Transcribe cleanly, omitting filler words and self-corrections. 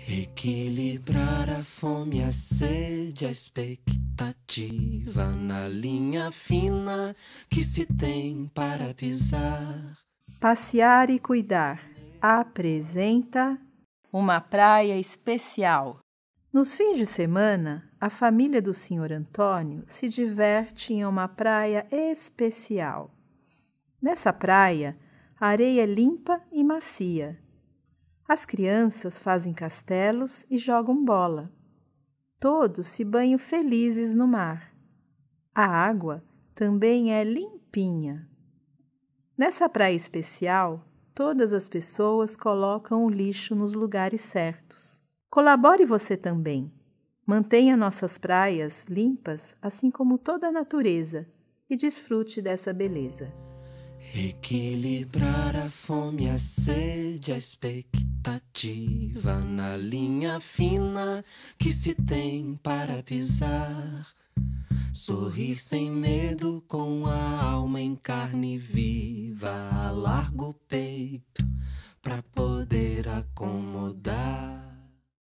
Equilibrar a fome, a sede, a expectativa na linha fina que se tem para pisar. Passear e cuidar apresenta uma praia especial. Nos fins de semana, a família do Sr. Antônio se diverte em uma praia especial. Nessa praia, a areia é limpa e macia. As crianças fazem castelos e jogam bola. Todos se banham felizes no mar. A água também é limpinha. Nessa praia especial, todas as pessoas colocam o lixo nos lugares certos. Colabore você também. Mantenha nossas praias limpas, assim como toda a natureza, e desfrute dessa beleza. Equilibrar a fome, a sede, a expectativa na linha fina que se tem para pisar. Sorrir sem medo com a alma em carne viva, alarga o peito pra poder acomodar.